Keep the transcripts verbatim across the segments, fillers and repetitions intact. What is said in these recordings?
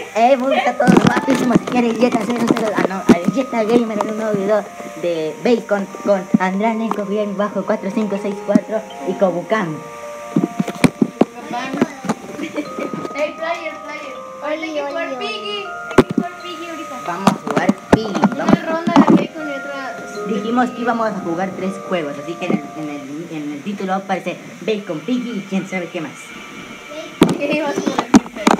Eh, muy a todos guapísimos. Si quieren Jetta cero cero, ah no, Jetta Gamer en un nuevo video de Bacon con Andrea Neko bien bajo cuatro cinco seis cuatro y Kobukan. Hey, player, player. Ahorita hay que jugar Piggy. Hay que jugar Piggy ahorita. Vamos a jugar Piggy. Una Vamos. ronda de Bacon y otra. Dijimos que íbamos a jugar tres juegos, así que en el, en el, en el título aparece Bacon, Piggy y quién sabe qué más. ¿Qué ibas a poner?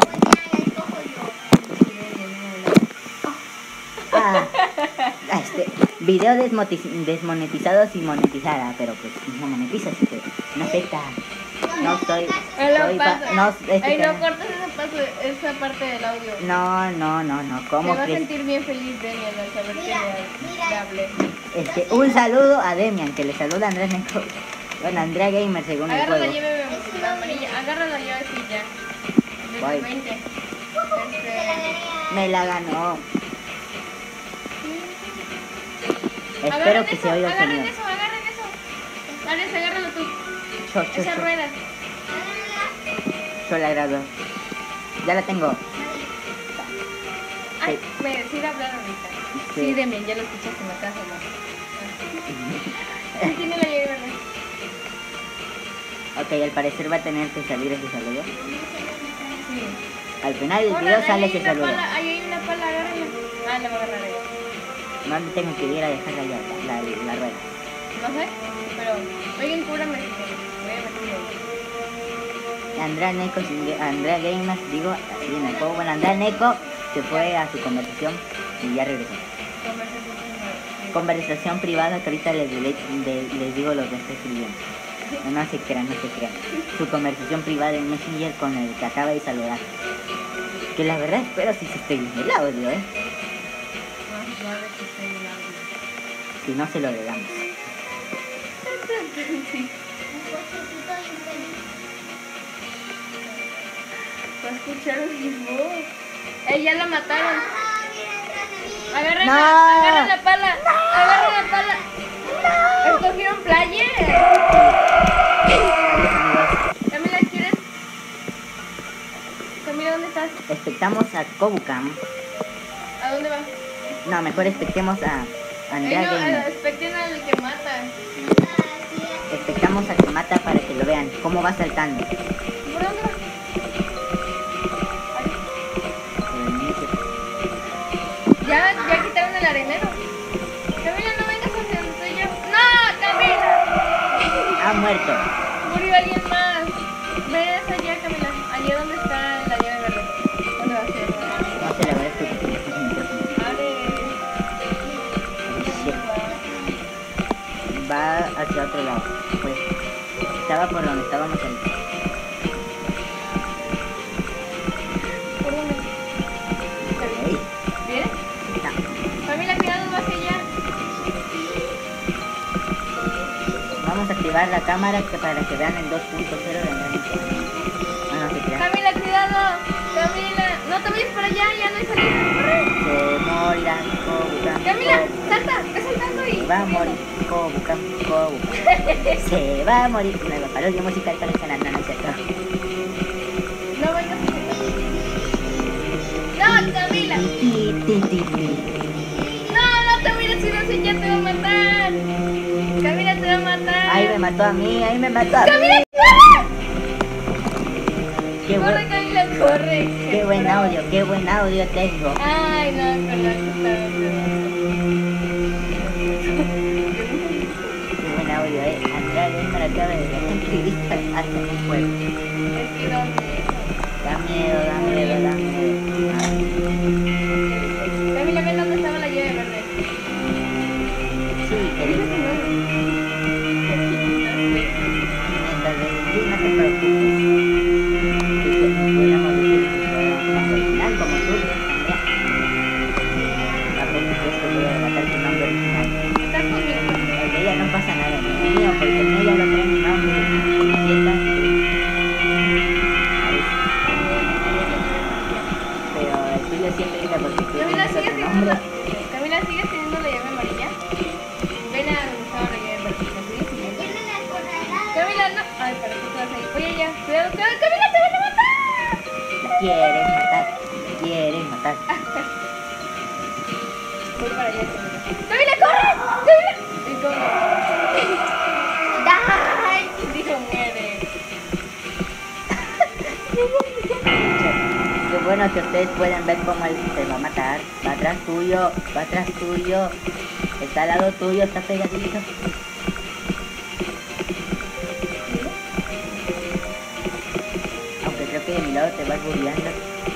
Ah, este, video desmoti- desmonetizados y monetizada, pero pues no monetiza, así que no afecta. No estoy, Ahí lo soy pa- pasa. no, este Ay, no canal- cortes esa, paso- esa parte del audio. no, no, no, no, Se ¿cómo va a crees? sentir bien feliz Demian al saber que le, le hablé. Este, un saludo a Demian, que le saluda a Andrea Neko. Bueno, Andrea Gamer según el Agarra la juego. llave la amarilla. Agarra la llave sí ya. Voy. Desde veinte. Este. Me la ganó. Espero Agarren que eso, se oiga el agarren sonido. eso, agarren eso. Alex, agárralo tú. Yo, yo, Esa yo, rueda. yo la grabo. Ya la tengo. Ay, me decide hablar ahorita. Sí. Sí, Demian, ya lo escuchaste, me acabas de hablar. Sí, tiene la llave, ¿verdad? Ok, al parecer va a tener que salir ese saludo. Sí. Al final del Hola, video ahí sale hay ese una saludo. pala, ahí hay una pala, agárrala. Ah, la voy a agarrar ahí. No le tengo que ir a dejar la, llave, la, la, la rueda. No sé, pero oigan, cúrame. Voy a meterme ahí. Andrea Neko, Andrea Gamer, digo, así en el juego. Bueno, Andrea Neko se fue a su conversación y ya regresó. Conversación. Conversación privada que ahorita les, les, les digo lo que está escribiendo. No, no se crean, no se crean. Su conversación privada en Messenger con el que acaba de saludar. Que la verdad espero si se esté viendo el audio, ¿eh? Más suave que esté en el audio. Si no se lo damos. Sí. Va a escuchar mi voz. ¡Eh, ya la mataron! ¡Agarren, ¡No! la, agarren la pala! ¡Agarren la pala! ¡Escogieron player! Camila, ¿quieres? Camila, ¿dónde estás? Expectamos a Kobukan. ¿A dónde vas? No, mejor expectemos a Andrea Ay, no, Gamer. expecten al que mata. Expectamos a que mata para que lo vean. Cómo va saltando. ¿Por dónde vas? Ya, ya quitaron el arenero. Camila, no vengas hacia donde estoy yo. ¡No, Camila! Ha muerto. Murió alguien más. Ves allá, Camila. Allá donde está la llave verde. ¿Dónde va a ser? No se la verás tú porque tienes el micrófono. Abre. Va hacia otro lado. Pues estaba por donde estábamos ahorita. ¿Por dónde? Ahí. ¿Bien? No. Camila, cuidado, va hacia allá. Vamos a activar la cámara que para que vean el dos punto cero de Andrea Neko. No, no se crean. Camila, cuidado. Camila, no te vayas para allá, ya no hay salida. Corre. Se morirá Kobukan. Camila, salta, ve saltando y. Se va a morir Kobukan, Kobukan. Se va a morir. Nueva parodia musical para el canal, no, no es cierto. No vayas hacia allá. No, Camila. Ti, ti, ti, ti. No, no te mires si no sé, ya te va a matar. Camila te va a matar. Ahí me mató a mí, ahí me mató a mí. ¡Camila, Qué corre! Corre, buen, Camila, corre. qué buen audio, qué buen audio tengo. Ay, no, con la puta. Qué buen audio, eh. Andrea Gamer acaba de dar entrevista hasta un juego. Es que dónde. Da miedo, da miedo, da miedo. Camila, ven dónde estaba la llave verde. Sí, querido. Mientras le sí, no te preocupes. Que te podemos decir que original como tú, Andrea. Ah, por supuesto voy a relatar tu nombre original. ¿Estás conmigo? El de ella no pasa nada, ni el mío, porque el mío ya lo trae mi nombre. Quieta. Pero el tuyo siempre grita porque tú Camila, tienes ¿sigues otro teniendo nombre. la... Camila, ¿sigues teniendo la llave amarilla? Ven a donde estaba la llave verde. ¿La sigues teniendo? Camila, no. Ay, para qué te vas ahí. Oye, ya. Cuidado, cuidado. Camila, te van a matar. La quieren matar, la quieren matar. Voy para allá. ¡Camila, corre! ¡Camila! Y corre. ¡Ay! Dijo muere. Qué bueno que ustedes pueden ver cómo él se va a matar. Va atrás tuyo, va atrás tuyo. Está al lado tuyo, está pegadito. Aunque creo que de mi lado te vas burlando.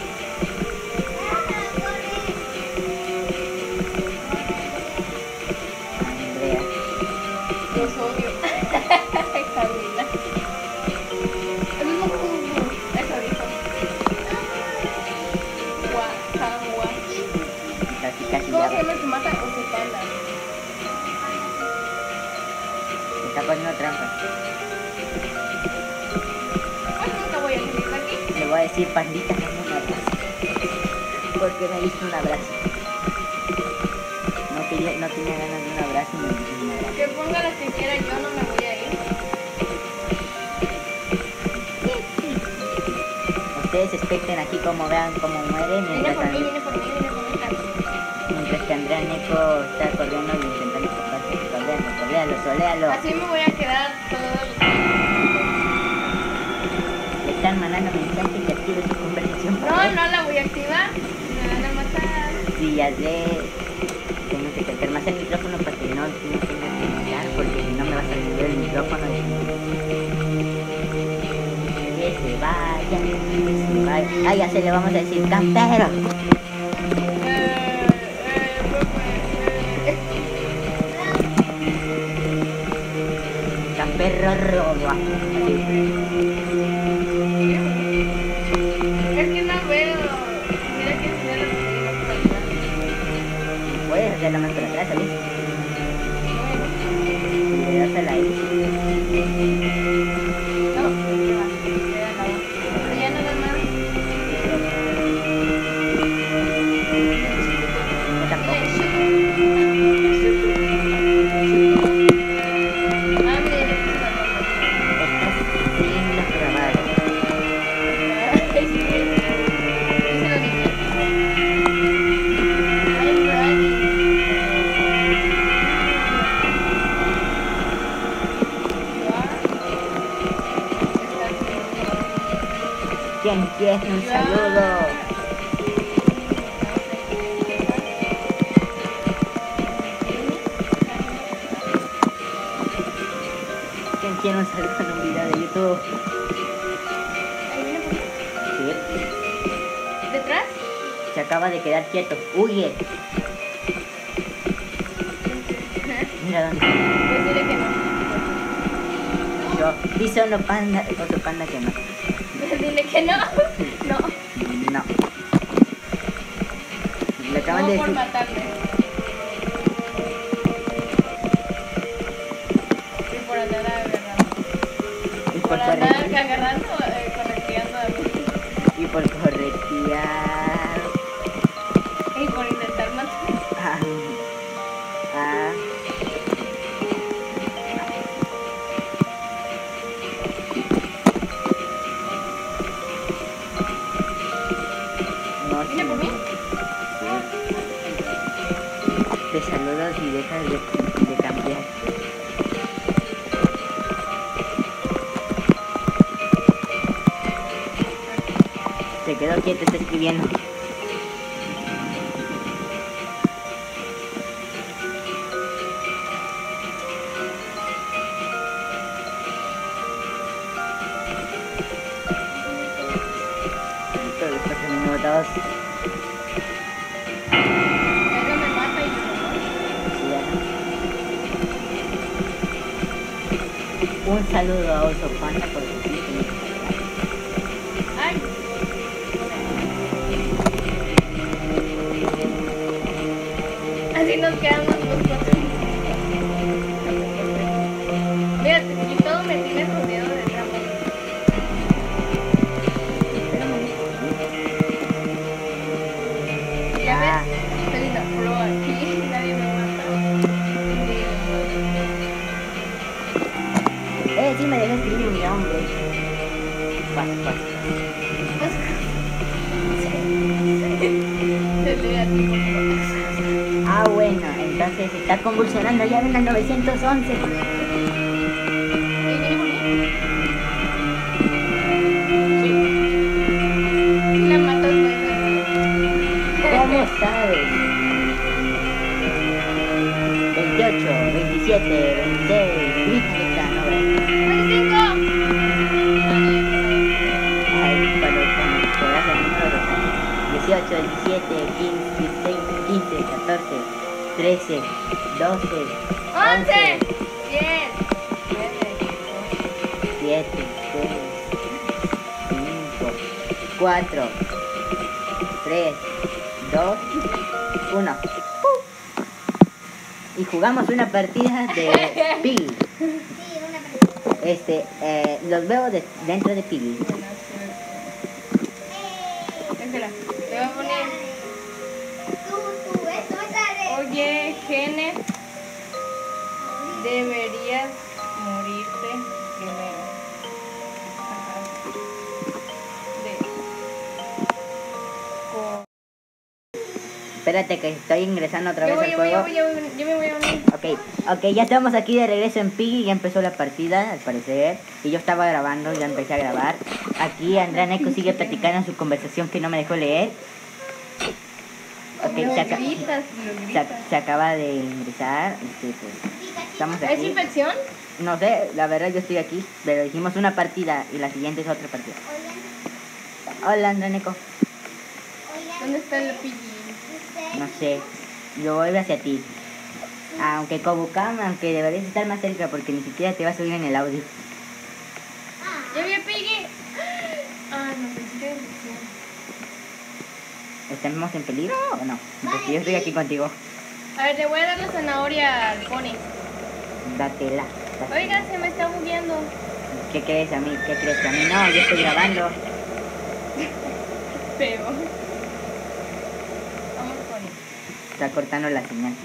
Andrea. Los odio. Camila. El mismo jugo. Eso dijo. Guacagua. Casi, casi ¿Cómo ya. se llama el que mata o se panda? Me está poniendo trampa. Pues nunca voy a salir de aquí. Le voy a decir, pandita, dame un abrazo. Porque me diste un abrazo. No quería, no tenía ganas de un abrazo y me diste un abrazo. Que ponga la que quiera, yo no me voy a ir. Ustedes expecten aquí como vean cómo muere Viene mientras, por mí, And- viene por mí, viene por mí. mientras que Andrea Neko está corriendo y intentando escaparse. Soléalo, soléalo, soléalo. Así me voy a quedar todo el Le están mandando mensajes que active su conversación. No, no la voy a activar. Me van a matar. Sí, ya sé. Tengo que acercar más el micrófono para que no, no tenga que hablar, porque si no me vas a subir el micrófono. Que se vaya, que se vaya. Ay, ya se le vamos a decir campero. Eh, eh, eh, Campero roba. Es que no veo. Mira que se ve la por atrás. Puedes hacerla más para atrás, ¿sabes? Y le das a la X. No, se va. Queda la otra. Ya nada más. No tampoco. Ah, mira, ya le puse la tapa. Estás siendo grabado. Ay, sí. Dice lo mismo. I'm ready. ¿Quién quiere un saludo? ¿Quién quiere un saludo en un video de YouTube? Sí. ¿Detrás? Se acaba de quedar quieto. Huye. Mira dónde está. Pues dile que no. Yo. Dice uno panda, otro panda que no. Dile que no. No. No. Le acaban No de por decir. matarme. Y por andar agarrando. Y Por por andar corretear. agarrando, eh, correteando a mí. Y por corretear. Y por intentar matar. Ah. Ah. No, ¿Viene por mí? Te saludas y dejas de, de cambiar. Se quedó quieto, está escribiendo. Todos los cuatro minutos. Pero me mata y yo no. Sí, ya. Un saludo a Oso Panda por su sitio. Ay. Así nos quedamos los cuatro. Mira, y todo me tienes rodeado de trampas. Ya ves, soy una pro aquí, nadie me mata. Eh, sí me dejé escribir mi nombre. Ah, bueno, entonces está convulsionando, ya ven al novecientos once. ¿Y viene por mí? Sí. Si la matas, pues. ¿Cómo sabes? veintiocho, veintisiete, veintiséis, grita, no ves. ¡veinticinco! Ay, cuando, cuando juegas el número dos. dieciocho, diecisiete, quince, dieciséis, quince, catorce, trece, doce, ¡once! diez, nueve, siete, seis, cinco, cuatro, tres, dos, uno. Y jugamos una partida de Piggy. Este, eh, los veo de- dentro de Piggy. Espera, te voy a poner. Oye, Gene, deberías morirte primero. Ajá. De. Co- Espérate que estoy ingresando otra Yo vez voy, al yo voy, yo juego. voy, yo voy, yo me voy a unir. Ok, ok, ya estamos aquí de regreso en Piggy, ya empezó la partida, al parecer, y yo estaba grabando, ya empecé a grabar. Aquí Andrea Neko sigue platicando en su conversación que no me dejó leer. Ok, Lo se, aca- gritas, lo se, gritas. se acaba de ingresar, este, pues, estamos ¿Es aquí. infección? No sé, la verdad yo estoy aquí, pero hicimos una partida y la siguiente es otra partida. Hola Andrea Neko, ¿Dónde está el piggy? no sé, yo voy hacia ti. Aunque Kobukam, aunque deberías estar más cerca porque ni siquiera te vas a oír en el audio. ¡Ya vi a piggy! Ah, no, pensé que era infección. ¿Estamos en peligro o no? Porque yo estoy aquí contigo. A ver, le voy a dar la zanahoria al pony. Dátela. dátela. Oiga, se me está moviendo. ¿Qué crees a mí? ¿Qué crees a mí? No, yo estoy grabando. Feo. Vamos, pony. Está cortando la señal.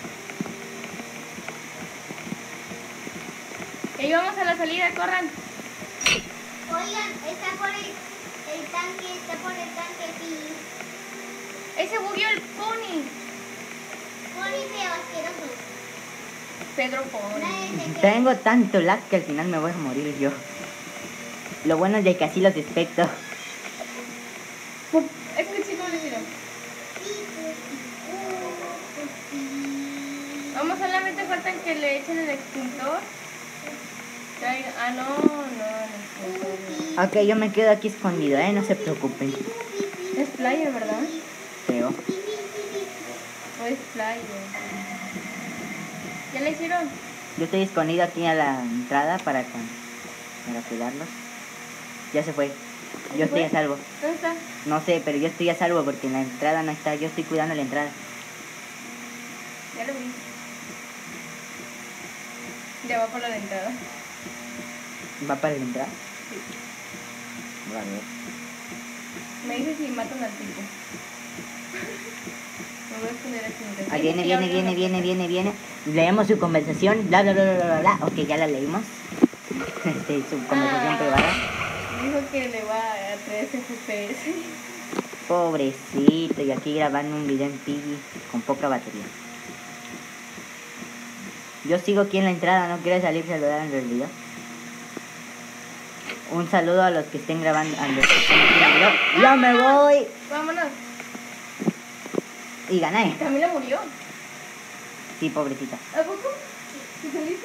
Y vamos a la salida, corran. Oigan, está por el, el tanque, está por el tanque, sí. Ese bugueó el pony. Pony feo, asqueroso. Pedro Pony. Nadie se Tengo tanto lag que al final me voy a morir yo. Lo bueno es de que así los detecto. Es que chico le tiró. Vamos, solamente faltan que le echen el extintor. Traiga- Ah, no, no, el extintor. Ok, yo me quedo aquí escondido, ¿eh? No se preocupen. Es player, ¿verdad? Feo. O es player. ¿Ya le hicieron? Yo estoy escondido aquí a la entrada para, con- para cuidarlos. Ya se fue. Yo ¿Se estoy fue? a salvo. ¿Dónde está? No sé, pero yo estoy a salvo porque en la entrada no está. Yo estoy cuidando la entrada. Ya lo vi. Ya va por la entrada. ¿Va para la entrada? Sí. Vale. Me dice si matan al tipo. Me voy a esconder aquí. Ah, viene, viene, viene, viene, viene, viene. Leemos su conversación, bla, bla, bla, bla, bla, bla. Ok, ya la leímos. Este, su conversación Ah. privada. Dijo que le va a tres F P S. Pobrecito, y aquí grabando un video en Piggy con poca batería. Yo sigo aquí en la entrada, no quiero salir a saludar en el video. Un saludo a los que estén grabando, a los que estén aquí en el video. ¡Ya me voy! Vámonos. Y gané. Camila murió. Sí, pobrecita. ¿A poco? ¿Te saliste?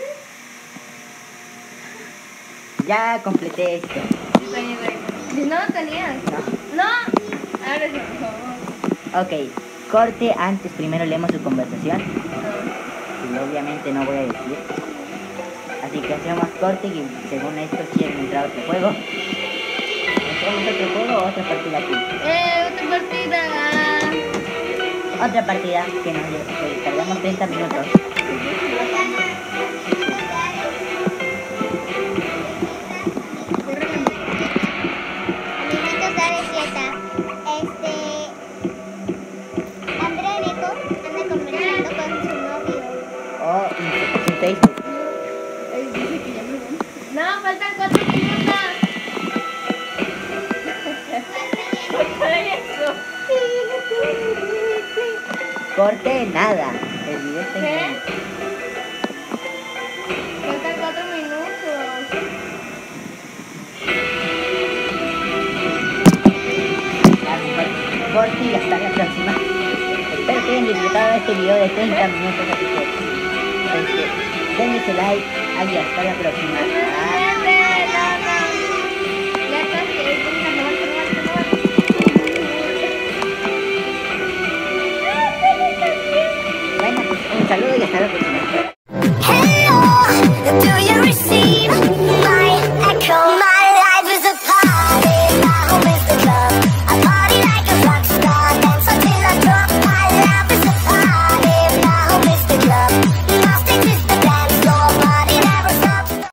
Ya completé esto. Está bien, está bien. No lo tenías. No. Ahora sí, por favor. Ok, corte antes, primero leemos su conversación. No. Y obviamente no voy a decir. Así que hacemos corte y según esto quieren entrar a otro juego. ¿Entramos a otro juego o otra partida aquí? ¡Eh, otra partida! Otra partida que nos que tardamos treinta minutos. Amiguitos, dale quieta. Este. Andrea Neko anda conversando con su novio. O en su Facebook. Ay, dice que ya me voy. No, faltan cuatro minutos. ¿Por qué eso? Corte nada. El video está ¿Qué? bien. Faltan cuatro minutos. Corte y hasta la próxima. Espero que hayan disfrutado de este video de treinta minutos. Así que, este, denle su like y hasta la próxima.